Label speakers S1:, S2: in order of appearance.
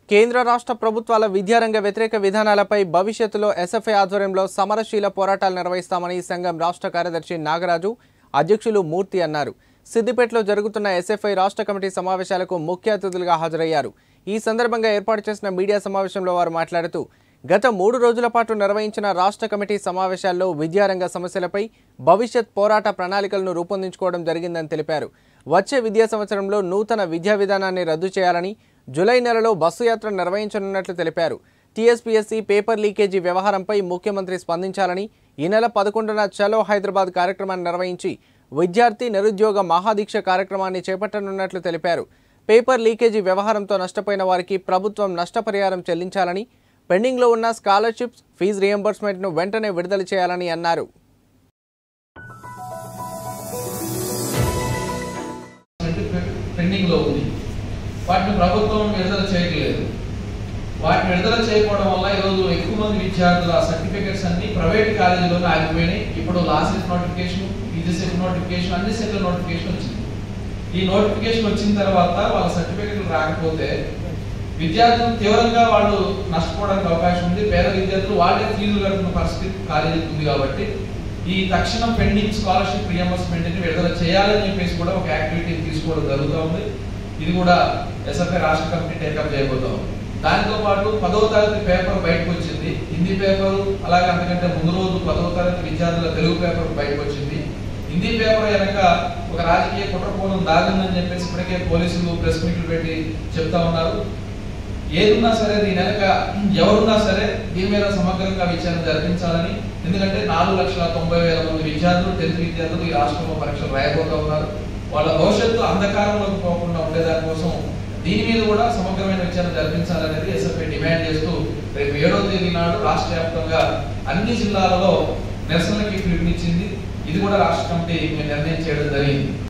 S1: కేంద్ర రాష్ట్ర ప్రభుత్వాల విద్యారంగ వ్యతిరేక విధానాలపై భవిష్యత్తులో ఎస్ఎఫ్ఐ ఆధ్వర్యంలో సమరశీల పోరాటాలు నిర్వహిస్తామని సంఘం రాష్ట్ర కార్యదర్శి నాగరాజు, అధ్యక్షులు మూర్తి అన్నారు. సిద్దిపేటలో జరుగుతున్న ఎస్ఎఫ్ఐ రాష్ట్ర కమిటీ సమావేశాలకు ముఖ్య అతిథులుగా హాజరయ్యారు. ఈ సందర్భంగా ఏర్పాటు చేసిన మీడియా సమావేశంలో వారు మాట్లాడుతూ, గత 3 రోజుల పాటు నిర్వహించిన రాష్ట్ర కమిటీ సమావేశాల్లో విద్యారంగ సమస్యలపై భవిష్యత్ పోరాట ప్రణాళికలను రూపొందించుకోవడం జరిగిందని తెలిపారు. వచ్చే విద్యా సంవత్సరంలో నూతన విద్యా విధానాన్ని రద్దు చేయాలని, జూలై నెలలో బస్సు యాత్ర నిర్వహించనున్నట్లు తెలిపారు. టీఎస్పీఎస్సీ పేపర్ లీకేజీ వ్యవహారంపై ముఖ్యమంత్రి స్పందించాలని, ఈ నెల 11న చలో హైదరాబాద్ కార్యక్రమాన్ని నిర్వహించి విద్యార్థి నిరుద్యోగ మహాదీక్ష కార్యక్రమాన్ని చేపట్టనున్నట్లు తెలిపారు. పేపర్ లీకేజీ వ్యవహారంతో నష్టపోయిన వారికి ప్రభుత్వం నష్టపరిహారం చెల్లించాలని, పెండింగ్లో ఉన్న స్కాలర్షిప్స్, ఫీజు రియంబర్స్మెంట్ను వెంటనే విడుదల చేయాలని అన్నారు.
S2: పెండింగ్లో ఉంది, వాటిని ప్రభుత్వం విడుదల చేయట్లేదు. వాటిని విడుదల చేయకపోవడం వల్ల ఈరోజు ఎక్కువ మంది విద్యార్థుల సర్టిఫికెట్స్ అన్ని ప్రైవేట్ కాలేజీలోనే ఆగిపోయినాయి. ఇప్పుడు లాసెస్ నోటిఫికేషన్, పీజీసెట్ నోటిఫికేషన్, అన్ని సెట్ల నోటిఫికేషన్ వచ్చింది. ఈ నోటిఫికేషన్ వచ్చిన తర్వాత వాళ్ళ సర్టిఫికెట్లు రాకపోతే విద్యార్థులు తీవ్రంగా వాళ్ళు నష్టపోవడానికి అవకాశం ఉంది. పేద విద్యార్థులు వాళ్ళే ఫీజులు కడుతున్న పరిస్థితి కాలేజీకి ఉంది. కాబట్టి ఈ తక్షణం పెండింగ్ స్కాలర్షిప్ రియంబర్స్మెంట్ ని విడుదల చేయాలని చెప్పేసి కూడా ఒక యాక్టివిటీ తీసుకోవడం జరుగుతూ ఉంది. ఇది కూడా ఎస్ఎఫ్ఐ రాష్ట్ర కమిటీ టేకప్ చేయబోతాం. దానితో పాటు 10వ తరగతి పేపర్ బయటకు వచ్చింది, హిందీ పేపరు. అలాగే అంతకంటే ముందు రోజు 10వ తరగతి విద్యార్థుల తెలుగు పేపర్ బయటకు వచ్చింది. హిందీ పేపర్ వెనక ఒక రాజకీయ కుట్రకోణం దాగుందని చెప్పేసి ఇప్పటికే పోలీసులు ప్రెస్ మీట్లు పెట్టి చెప్తా ఉన్నారు. ఏదున్నా సరే దీని వెనక ఎవరున్నా సరే దీని మీద సమగ్రంగా విచారణ జరిపించాలని. ఎందుకంటే 4,90,000 మంది విద్యార్థులు, 10th విద్యార్థులు ఈ రాష్ట్రంలో పరీక్షలు రాయబోతా ఉన్నారు. వాళ్ళ భవిష్యత్తు అంధకారంలోకి పోకుండా ఉండేదాని కోసం దీని మీద కూడా సమగ్రమైన విచారణ జరిపించాలనేది ఎస్ఎఫ్ఐ డిమాండ్ చేస్తూ రేపు 7వ తేదీ నాడు రాష్ట్ర వ్యాప్తంగా అన్ని జిల్లాలలో నిరసనలకి పిలుపునిచ్చింది. ఇది కూడా రాష్ట్ర కమిటీ నిర్ణయం చేయడం జరిగింది.